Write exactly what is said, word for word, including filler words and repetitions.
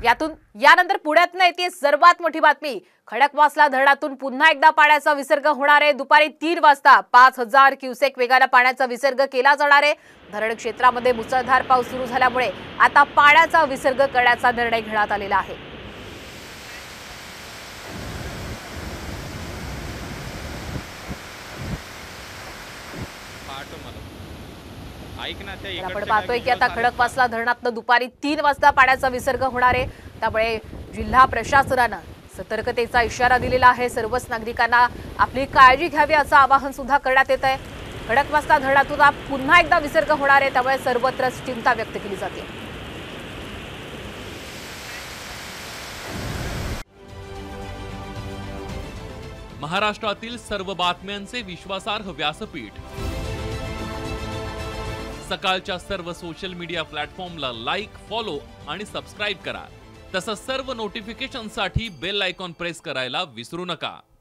यातून यानंतर पुण्यातून येते सर्वात मोठी बातमी। खडकवासला धरणातून पुन्हा एकदा पाण्याचा विसर्ग होणार आहे। दुपारी तीन वाजता पाच हजार क्युसेक वेगाने पाण्याचा विसर्ग केला जाणार आहे। धरण क्षेत्रामध्ये मुसळधार पाऊस सुरू झाल्यामुळे आता पाण्याचा विसर्ग करण्याचा निर्णय घेण्यात आलेला आहे। आपण पाहतोय की आता खडकवासला धरणातून दुपारी तीन वाजता पाण्याचा विसर्ग होणार आहे। त्यामुळे जिल्हा प्रशासनाने सतर्कतेचा इशारा दिलेला आहे। सर्वच नागरिकांना आपली काळजी घ्यावी असं आवाहन सुद्धा करण्यात येत आहे। खडकवासला धरणातून पुन्हा एकदा विसर्ग होणार आहे, त्यामुळे सर्वत्र चिंता व्यक्त केली जाते। महाराष्ट्रातील सर्व बातम्यांचे विश्वासार्ह व्यासपीठ सकाळच्या सर्व सोशल मीडिया प्लॅटफॉर्मला लाईक, फॉलो आणि सबस्क्राइब करा। तसंच सर्व नोटिफिकेशनसाठी बेल आयकॉन प्रेस करायला विसरू नका।